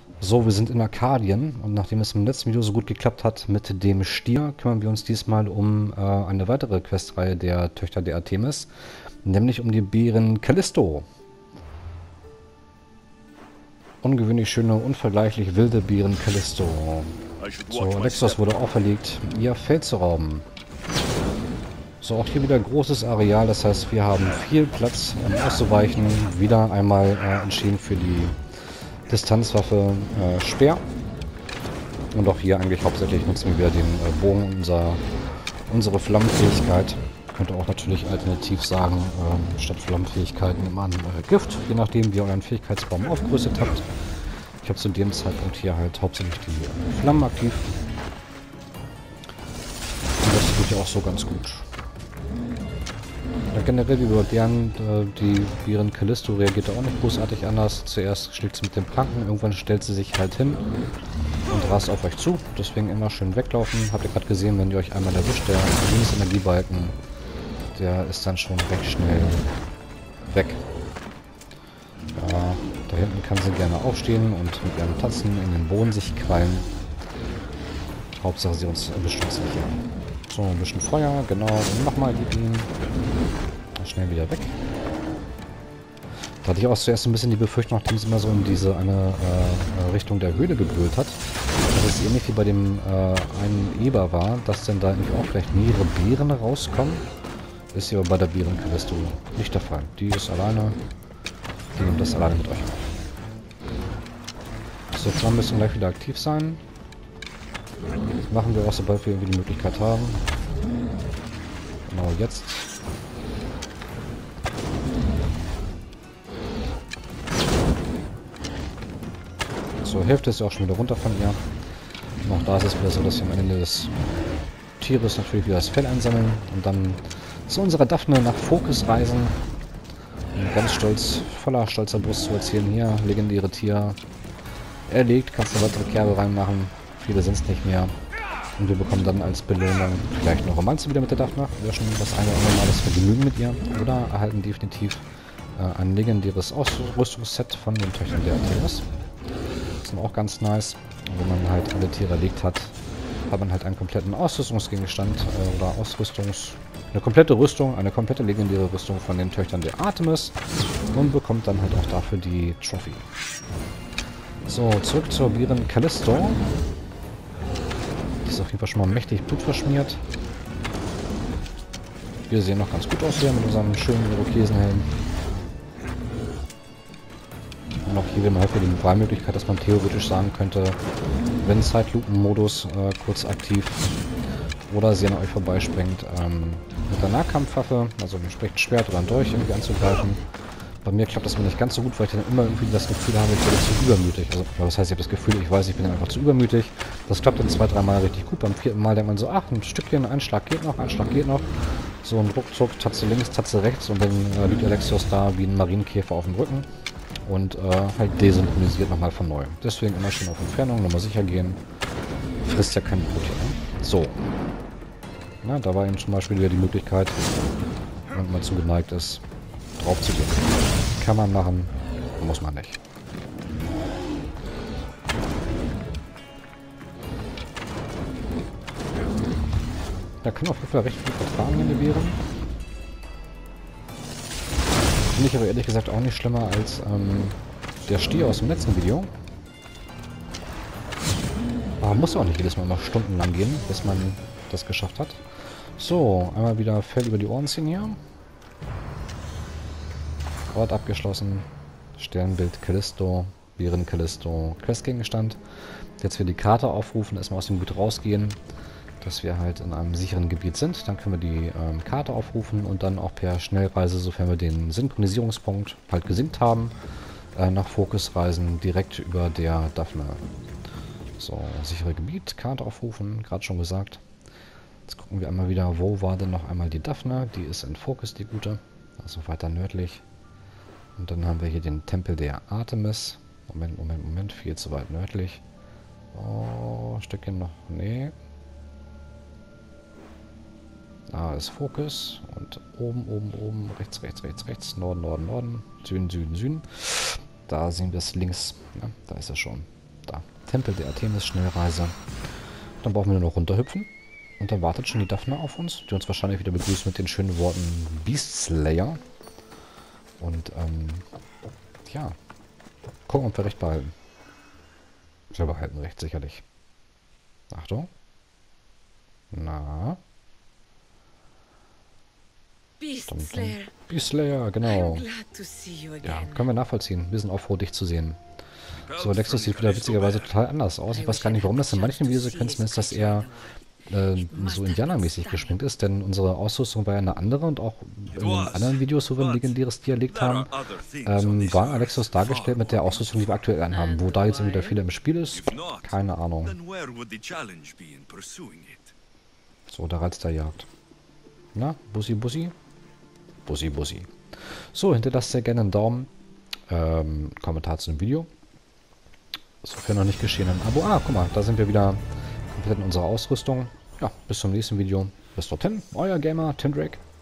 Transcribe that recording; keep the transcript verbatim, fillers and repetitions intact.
So, wir sind in Arkadien und nachdem es im letzten Video so gut geklappt hat mit dem Stier, kümmern wir uns diesmal um äh, eine weitere Questreihe der Töchter der Artemis, nämlich um die Bären Callisto. Ungewöhnlich schöne, unvergleichlich wilde Bären Callisto. So, Alexos wurde auferlegt, ihr Feld zu rauben. So, auch hier wieder großes Areal, das heißt, wir haben viel Platz, um auszuweichen. Wieder einmal äh, entschieden für die Distanzwaffe äh, Speer. Und auch hier eigentlich hauptsächlich nutzen wir wieder den äh, Bogen, unser, unsere Flammenfähigkeit. Könnte auch natürlich alternativ sagen, äh, statt Flammenfähigkeit nimmt man äh, Gift, je nachdem wie ihr euren Fähigkeitsbaum aufgerüstet habt. Ich habe zu dem Zeitpunkt hier halt hauptsächlich die äh, Flammen aktiv. Und das geht ja auch so ganz gut. Ja, generell wie bei deren, äh, die Bären Callisto reagiert auch nicht großartig anders. Zuerst schlägt sie mit den Planken, irgendwann stellt sie sich halt hin und rast auf euch zu. Deswegen immer schön weglaufen. Habt ihr gerade gesehen, wenn ihr euch einmal erwischt, der Lebensenergiebalken, der ist dann schon recht schnell weg. Ja, da hinten kann sie gerne aufstehen und mit ihren Tatzen in den Boden sich krallen. Hauptsache sie uns erwischt uns nicht. So, ein bisschen Feuer, genau, und nochmal die Bienen. Schnell wieder weg. Da hatte ich auch zuerst ein bisschen die Befürchtung, nachdem es immer so in diese eine äh, Richtung der Höhle gebrüllt hat, dass es ähnlich wie bei dem äh, einen Eber war, dass denn da irgendwie auch vielleicht mehrere Bären rauskommen. Ist hier aber bei der Bären Callisto nicht der Fall. Die ist alleine. Die nimmt das alleine mit euch auf. So, Flammen müssen gleich wieder aktiv sein. Das machen wir auch, sobald wir irgendwie die Möglichkeit haben. Genau jetzt. So, Hälfte ist ja auch schon wieder runter von ihr. Und auch da ist es wieder so, dass wir am Ende des Tieres natürlich wieder das Fell einsammeln und dann zu unserer Daphne nach Fokus reisen. Und ganz stolz, voller stolzer Brust zu erzählen, hier, legendäre Tier erlegt, kannst du weitere Kerbe reinmachen. Viele sind es nicht mehr. Und wir bekommen dann als Belohnung vielleicht eine Romanze wieder mit der Daphne. Wir schon das eine oder andere Mal das Vergnügen mit ihr. Oder erhalten definitiv äh, ein legendäres Ausrüstungsset von den Töchtern der Artemis. Das ist auch ganz nice. Und wenn man halt alle Tiere erlegt hat, hat man halt einen kompletten Ausrüstungsgegenstand äh, oder Ausrüstungs... eine komplette Rüstung, eine komplette legendäre Rüstung von den Töchtern der Artemis und bekommt dann halt auch dafür die Trophy. So, zurück zur Bären Callisto. Die ist auf jeden Fall schon mal mächtig blutverschmiert. Wir sehen noch ganz gut aus hier mit unserem schönen Irokesenhelm. Und auch hier haben wir halt die Wahlmöglichkeit, dass man theoretisch sagen könnte, wenn Zeitlupenmodus äh, kurz aktiv oder sie an euch vorbeispringt, ähm, mit der Nahkampfwaffe, also entsprechend Schwert oder ein Dolch irgendwie anzugreifen. Bei mir klappt das mir nicht ganz so gut, weil ich dann immer irgendwie das Gefühl habe, ich werde zu übermütig. Also, das heißt, ich habe das Gefühl, ich weiß, ich bin dann einfach zu übermütig. Das klappt dann zwei, drei Mal richtig gut. Beim vierten Mal denkt man so, ach, ein Stückchen, ein Schlag geht noch, ein Schlag geht noch. So ein Ruckzuck, Tatze links, Tatze rechts und dann äh, liegt Alexios da wie ein Marienkäfer auf dem Rücken. Und äh, halt desynchronisiert nochmal von neu. Deswegen immer schön auf Entfernung, nochmal sicher gehen. Frisst ja kein Brot hier, ne? So. Na, da war eben zum Beispiel wieder die Möglichkeit, wenn man zugeneigt ist, drauf zu gehen. Kann man machen, muss man nicht. Da kann auf jeden Fall recht viel vertragen in die Bären. Finde ich aber ehrlich gesagt auch nicht schlimmer als ähm, der Stier aus dem letzten Video. Aber muss auch nicht jedes Mal immer stundenlang gehen, bis man das geschafft hat. So, einmal wieder Fell über die Ohren ziehen hier. Ort abgeschlossen. Sternbild Callisto, Bären Callisto, Questgegenstand. Jetzt wir die Karte aufrufen, erstmal aus dem Gebiet rausgehen, dass wir halt in einem sicheren Gebiet sind. Dann können wir die ähm, Karte aufrufen und dann auch per Schnellreise, sofern wir den Synchronisierungspunkt halt gesinkt haben, äh, nach Fokus reisen, direkt über der Daphne. So, sichere Gebiet, Karte aufrufen, gerade schon gesagt. Jetzt gucken wir einmal wieder, wo war denn noch einmal die Daphne? Die ist in Fokus, die gute. Also weiter nördlich. Und dann haben wir hier den Tempel der Artemis. Moment, Moment, Moment, viel zu weit nördlich. Oh, Stückchen noch. Nee. Da ist Fokus. Und oben, oben, oben, rechts, rechts, rechts, rechts, Norden, Norden, Norden, Süden, Süden, Süden. Da sehen wir es links. Ja, da ist er schon. Da. Tempel der Artemis, Schnellreise. Dann brauchen wir nur noch runterhüpfen. Und dann wartet schon die Daphne auf uns, die uns wahrscheinlich wieder begrüßt mit den schönen Worten Beast Slayer. Und, ähm, ja. Gucken, ob wir recht behalten. Wir behalten recht, sicherlich. Achtung. Na. Beast Dum, dum. Slayer. Beast Slayer, I'm genau. glad to see you Ja, again. können wir nachvollziehen. Wir sind auch froh, dich zu sehen. So, Alexis sieht wieder witzigerweise total anders aus. Ich weiß gar nicht, warum das in manchen Videosequenzen ist, dass er äh, so indianermäßig geschminkt ist, denn unsere Ausrüstung war ja eine andere und auch in den anderen Videos, wo wir ein legendäres Dialekt haben, ähm, war Alexis dargestellt mit der Ausrüstung, die wir aktuell anhaben. Wo da jetzt wieder viel im Spiel ist, keine Ahnung. So, der Reiz der Jagd. Na, Bussi, Bussi? Bussi, Bussi. So, hinterlasst sehr gerne einen Daumen, ähm, Kommentar zu dem Video. Sofern noch nicht geschehen, ein Abo. Ah, guck mal, da sind wir wieder komplett in unserer Ausrüstung. Ja, bis zum nächsten Video. Bis dorthin, euer Gamer, Tim Drake.